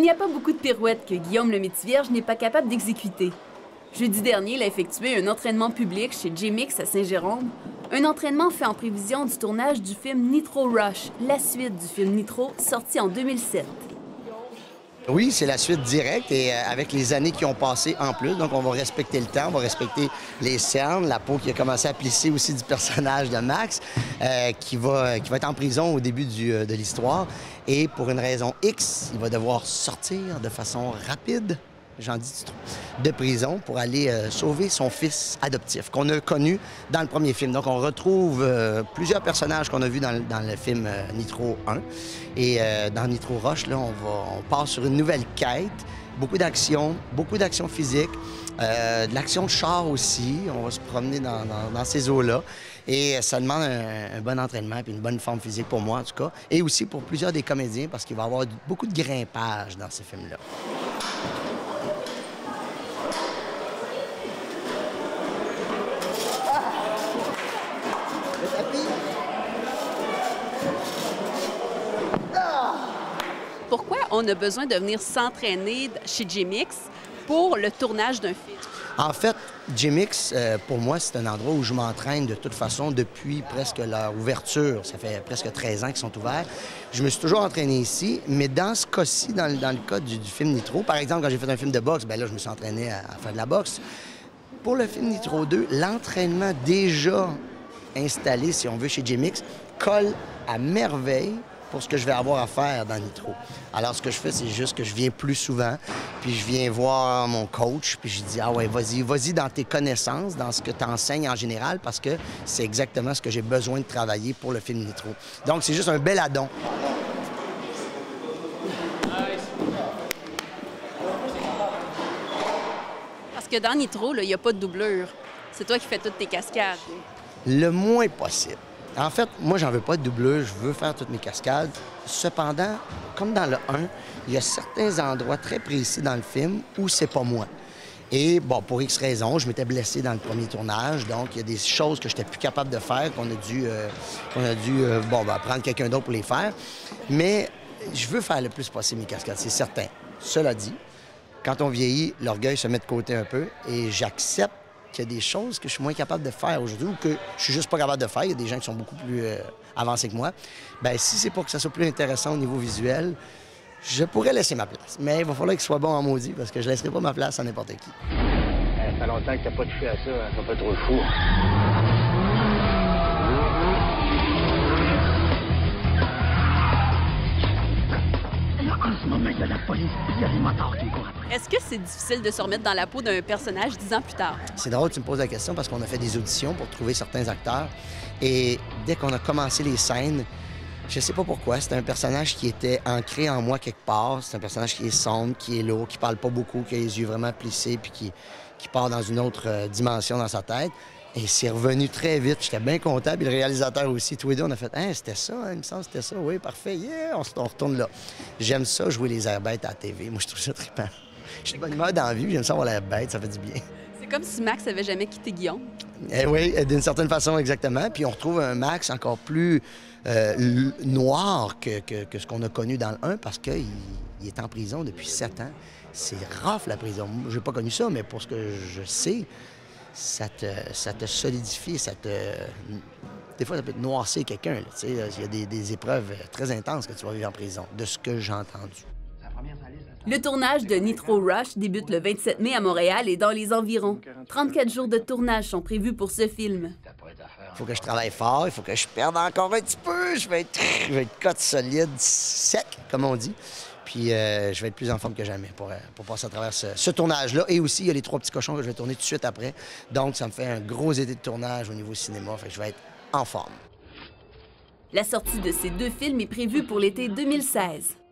n'y a pas beaucoup de pirouettes que Guillaume le Métivierge n'est pas capable d'exécuter. Jeudi dernier, il a effectué un entraînement public chez J-Mix à Saint-Jérôme, un entraînement fait en prévision du tournage du film Nitro Rush, la suite du film Nitro, sorti en 2007. Oui, c'est la suite directe et avec les années qui ont passé en plus. Donc, on va respecter le temps, on va respecter les cernes, la peau qui a commencé à plisser aussi du personnage de Max, qui va être en prison au début de l'histoire. Et pour une raison X, il va devoir sortir de façon rapide, j'en dis trop, de prison pour aller sauver son fils adoptif qu'on a connu dans le premier film. Donc, on retrouve plusieurs personnages qu'on a vus dans le film Nitro 1. Et dans Nitro Rush, là, on part sur une nouvelle quête, beaucoup d'action physique, de l'action de char aussi. On va se promener dans ces eaux-là. Et ça demande un bon entraînement et une bonne forme physique pour moi, en tout cas. Et aussi pour plusieurs des comédiens, parce qu'il va y avoir beaucoup de grimpage dans ces films-là. Pourquoi on a besoin de venir s'entraîner chez J-Mix pour le tournage d'un film? En fait, J-Mix, pour moi, c'est un endroit où je m'entraîne de toute façon depuis presque leur ouverture. Ça fait presque 13 ans qu'ils sont ouverts. Je me suis toujours entraîné ici, mais dans ce cas-ci, dans le cas du film Nitro, par exemple, quand j'ai fait un film de boxe, bien là, je me suis entraîné à faire de la boxe. Pour le film Nitro 2, l'entraînement déjà installé, si on veut, chez J-Mix, colle à merveille pour ce que je vais avoir à faire dans Nitro. Alors, ce que je fais, c'est juste que je viens plus souvent, puis je viens voir mon coach, puis je dis « Ah ouais, vas-y dans tes connaissances, dans ce que tu enseignes en général, parce que c'est exactement ce que j'ai besoin de travailler pour le film Nitro. » Donc, c'est juste un bel addon. Parce que dans Nitro, il n'y a pas de doublure. C'est toi qui fais toutes tes cascades. Le moins possible. En fait, moi, j'en veux pas de doublure, je veux faire toutes mes cascades. Cependant, comme dans le 1, il y a certains endroits très précis dans le film où c'est pas moi. Et bon, pour X raisons, je m'étais blessé dans le premier tournage, donc il y a des choses que je n'étais plus capable de faire, qu'on a dû prendre quelqu'un d'autre pour les faire. Mais je veux faire le plus possible mes cascades, c'est certain. Cela dit, quand on vieillit, l'orgueil se met de côté un peu et j'accepte qu'il y a des choses que je suis moins capable de faire aujourd'hui ou que je suis juste pas capable de faire. Il y a des gens qui sont beaucoup plus avancés que moi. Bien, si c'est pour que ça soit plus intéressant au niveau visuel, je pourrais laisser ma place. Mais il va falloir qu'il soit bon en maudit parce que je laisserai pas ma place à n'importe qui. Ça fait longtemps que t'as pas touché à ça, hein? T'as pas trop fou. En ce moment, il y a la police et il y a les motards qui me courent après. Est-ce que c'est difficile de se remettre dans la peau d'un personnage 10 ans plus tard? C'est drôle que tu me poses la question parce qu'on a fait des auditions pour trouver certains acteurs. Et dès qu'on a commencé les scènes, je sais pas pourquoi, c'était un personnage qui était ancré en moi quelque part. C'est un personnage qui est sombre, qui est lourd, qui parle pas beaucoup, qui a les yeux vraiment plissés puis qui part dans une autre dimension dans sa tête. Et c'est revenu très vite. J'étais bien content. Puis le réalisateur aussi, tous les deux, on a fait « Hein, c'était ça, hein, il me semble que c'était ça. Oui, parfait. Yeah, on retourne là. » J'aime ça, jouer les airs bêtes à la TV. Moi, je trouve ça trippant. J'ai de bonne humeur dans la vie, j'aime ça avoir l'air bête, ça fait du bien. C'est comme si Max avait jamais quitté Guillaume. Eh oui, d'une certaine façon, exactement. Puis on retrouve un Max encore plus noir que ce qu'on a connu dans le 1 parce qu'il est en prison depuis 7 ans. C'est rough, la prison. Je n'ai pas connu ça, mais pour ce que je sais, ça te solidifie, des fois, ça peut te noircir quelqu'un. Il y a des épreuves très intenses que tu vas vivre en prison, de ce que j'ai entendu. Le tournage de Nitro Rush débute le 27 mai à Montréal et dans les environs. 34 jours de tournage sont prévus pour ce film. Il faut que je travaille fort, il faut que je perde encore un petit peu. Je vais être cote solide, sec, comme on dit. Puis je vais être plus en forme que jamais pour passer à travers ce tournage-là. Et aussi, il y a les 3 petits cochons que je vais tourner tout de suite après. Donc, ça me fait un gros été de tournage au niveau cinéma. Fait que je vais être en forme. La sortie de ces 2 films est prévue pour l'été 2016.